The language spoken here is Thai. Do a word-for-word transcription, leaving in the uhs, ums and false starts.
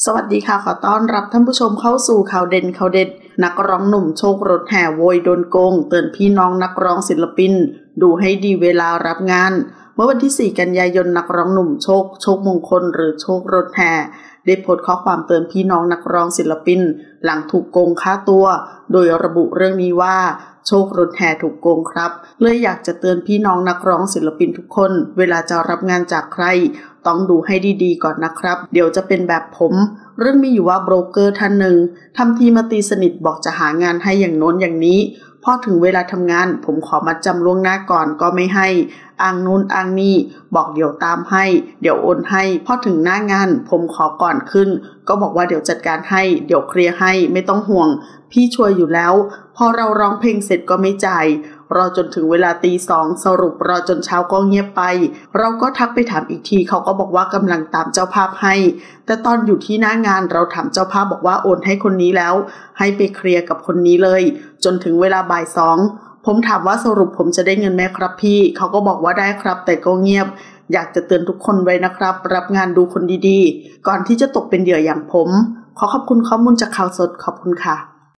สวัสดีค่ะขอต้อนรับท่านผู้ชมเข้าสู่ข่าวเด่นข่าวเด็ดนักร้องหนุ่มโชครถแห่โวยโดนโกงเตือนพี่น้องนักร้องศิลปินดูให้ดีเวลารับงานเมื่อวันที่สี่กันยายนนักร้องหนุ่มโชคโชคมงคลหรือโชครถแห่ได้โพสต์ข้อความเตือนพี่น้องนักร้องศิลปินหลังถูกโกงค่าตัวโดยระบุเรื่องนี้ว่าโชครถแห่ถูกโกงครับเลยอยากจะเตือนพี่น้องนักร้องศิลปินทุกคนเวลาจะรับงานจากใครต้องดูให้ดีๆก่อนนะครับเดี๋ยวจะเป็นแบบผมเรื่องมีอยู่ว่าโบรกเกอร์ท่านหนึ่งทำทีมาตีสนิทบอกจะหางานให้อย่างโน้นอย่างนี้พอถึงเวลาทำงานผมขอมัดจำล่วงหน้าก่อนก็ไม่ให้อ้างนู้นอ้างนี่บอกเดี๋ยวตามให้เดี๋ยวโอนให้พอถึงหน้างานผมขอก่อนขึ้นก็บอกว่าเดี๋ยวจัดการให้เดี๋ยวเคลียร์ให้ไม่ต้องห่วงพี่ช่วยอยู่แล้วพอเราร้องเพลงเสร็จก็ไม่จ่ายรอจนถึงเวลาตีสองสรุปรอจนเช้าก็เงียบไปเราก็ทักไปถามอีกทีเขาก็บอกว่ากำลังตามเจ้าภาพให้แต่ตอนอยู่ที่หน้างานเราถามเจ้าภาพบอกว่าโอนให้คนนี้แล้วให้ไปเคลียร์กับคนนี้เลยจนถึงเวลาบ่ายสองผมถามว่าสรุปผมจะได้เงินไหมครับพี่เขาก็บอกว่าได้ครับแต่ก็เงียบอยากจะเตือนทุกคนไว้นะครับรับงานดูคนดีๆก่อนที่จะตกเป็นเหยื่ออย่างผมขอขอบคุณข้อมูลจากข่าวสดขอบคุณค่ะ